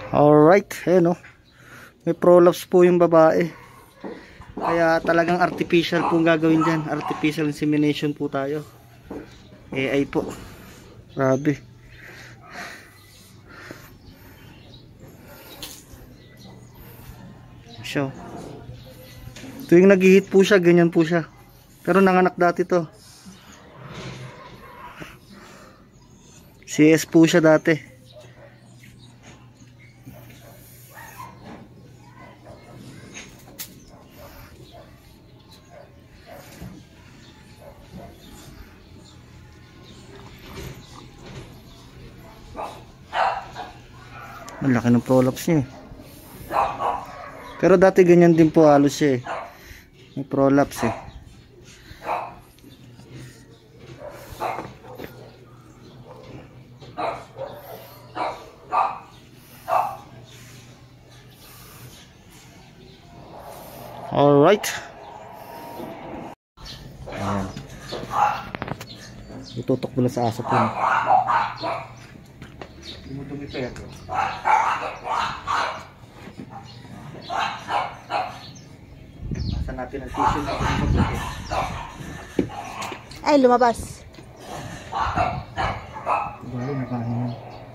Alright, ayan o. May prolapse po yung babae. Kaya talagang artificial po gagawin dyan. Artificial insemination po tayo. AI po. Grabe. So, tuwing nag-hit po siya, ganyan po siya. Pero nanganak dati to. CS po siya dati. Ang laki ng prolapse niya. Pero dati ganyan din po halos siya eh. May prolapse eh. Alright. Ayan. Itutok mo lang sa aso po. Dumudumi pa yan. Nasa natin ang tissue na ay, lumabas. Bali, nakahin.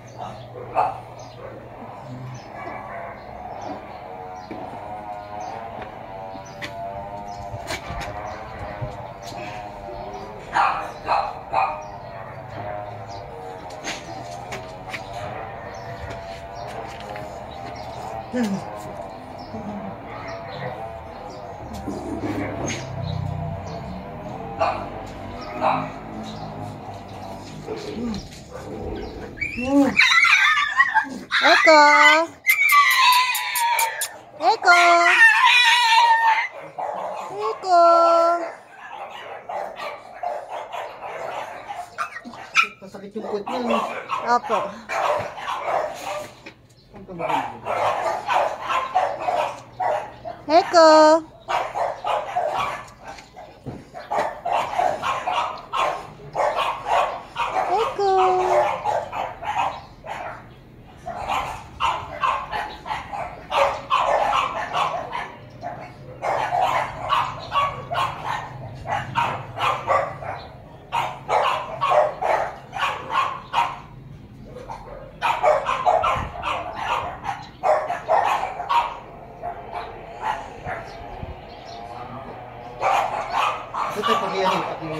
Eko. Eko. Eko. Masakit yung puwet niya. Opo. Eko. Eko. Ito pag yan eh, pag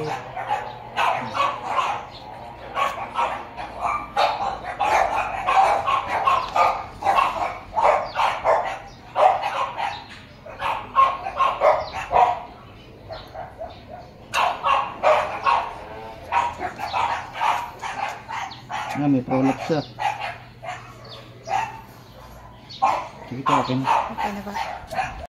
may prolapse siya. Sige, okay na. Okay na ba?